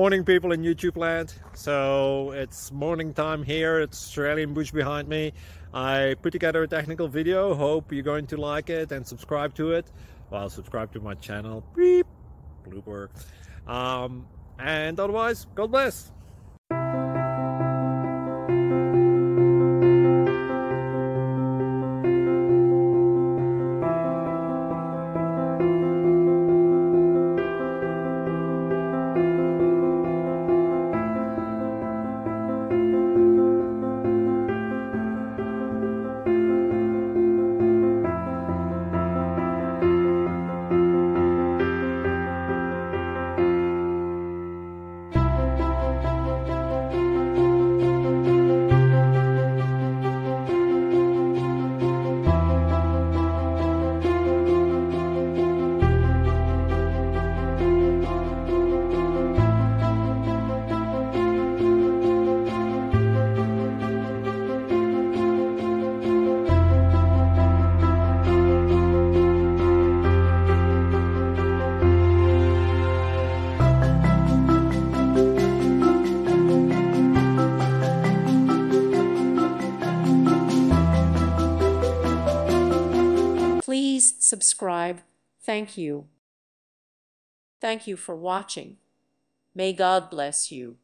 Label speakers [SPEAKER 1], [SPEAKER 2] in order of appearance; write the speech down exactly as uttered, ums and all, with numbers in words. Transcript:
[SPEAKER 1] Morning, people in YouTube land. So it's morning time here. It's Australian bush behind me. I put together a technical video. Hope you're going to like it and subscribe to it. Well, subscribe to my channel. Beep. Blooper. Um, and otherwise, God bless.
[SPEAKER 2] Please subscribe. Thank you. Thank you for watching. May God bless you.